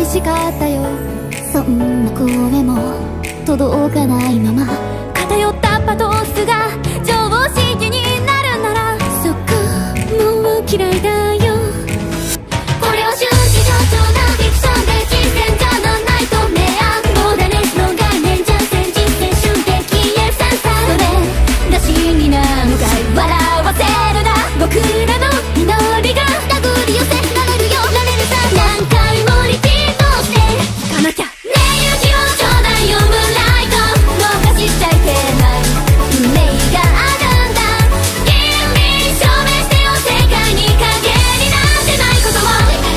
寂しかったよ。そんな声も届かないまま偏ったパトスが常識になるなら、そっか、もう嫌いだよ。これは周知上長なフィクションで実践じゃないと明暗ボーダレスの概念じゃ先実践瞬的計算さ、それが真理なのかい。笑わせるな僕らの祈りが手繰り寄せられるよ、なれるさ。何回もリピートしていかなきゃ。ねえ勇気をちょうだいよムーンライト、逃しちゃいけない運命があるんだ。吟味証明してよ、世界に影になってないことを。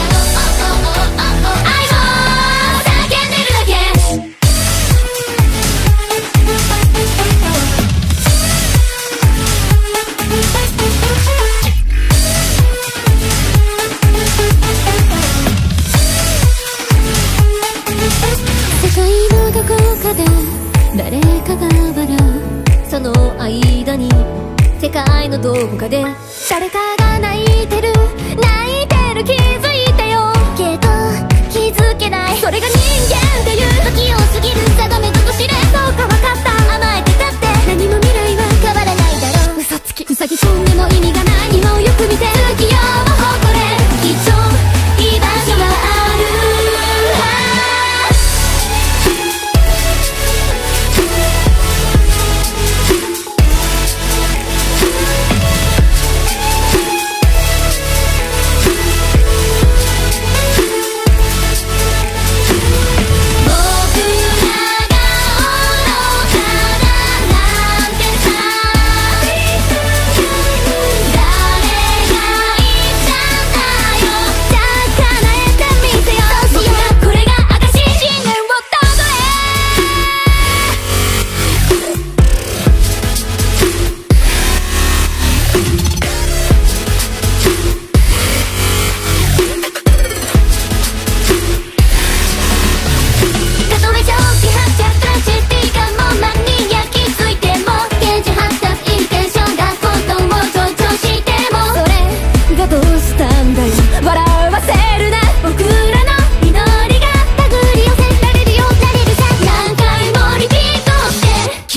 愛を叫んでるだけ。世界のどこかで誰かが笑う、その間に世界のどこかで誰かが泣いてる気づいたよ。けど気づけない、それが人間っていう時を過ぎる定めと知れ。そうか分かった、甘えてたって何も未来は変わらないだろう。嘘つきウサギ飛んでも意味がない。今をよく見て不器用を誇れ、貴重居場所がある。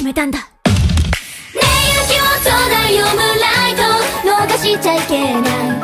ねえ勇気をちょうだいよムーンライト、逃しちゃいけない